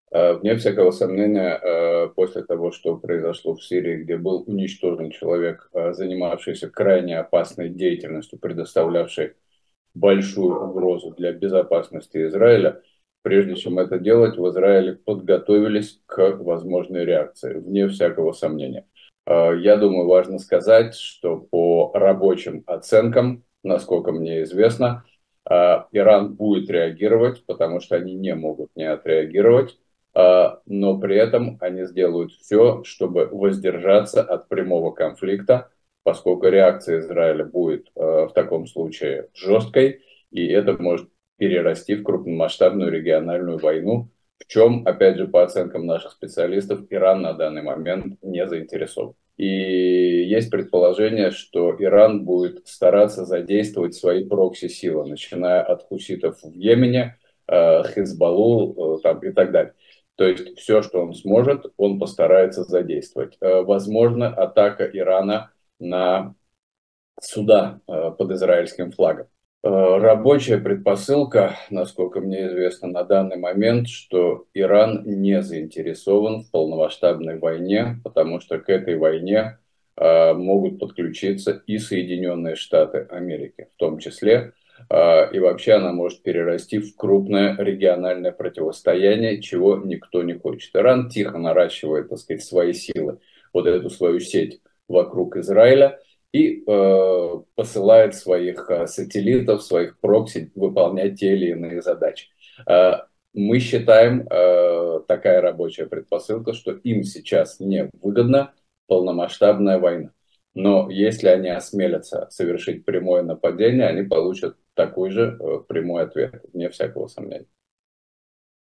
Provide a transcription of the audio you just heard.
Вне всякого сомнения, после того, что произошло в Сирии, где был уничтожен человек, занимавшийся крайне опасной деятельностью, предоставлявший большую угрозу для безопасности Израиля, прежде чем это делать, в Израиле подготовились к возможной реакции, вне всякого сомнения. Я думаю, важно сказать, что по рабочим оценкам, насколько мне известно, Иран будет реагировать, потому что они не могут не отреагировать, но при этом они сделают все, чтобы воздержаться от прямого конфликта, поскольку реакция Израиля будет в таком случае жесткой, и это может перерасти в крупномасштабную региональную войну, в чем, опять же, по оценкам наших специалистов, Иран на данный момент не заинтересован. И есть предположение, что Иран будет стараться задействовать свои прокси-силы, начиная от хуситов в Йемене, Хизбаллу там, и так далее. То есть все, что он сможет, он постарается задействовать. Возможно, атака Ирана на суда под израильским флагом. Рабочая предпосылка, насколько мне известно на данный момент, что Иран не заинтересован в полномасштабной войне, потому что к этой войне могут подключиться и Соединенные Штаты Америки в том числе. И вообще она может перерасти в крупное региональное противостояние, чего никто не хочет. Иран тихо наращивает, так сказать, свои силы, вот эту свою сеть вокруг Израиля, и посылает своих сателлитов, своих прокси выполнять те или иные задачи. Мы считаем, такая рабочая предпосылка, что им сейчас не выгодна полномасштабная война. Но если они осмелятся совершить прямое нападение, они получат такой же прямой ответ, вне всякого сомнения.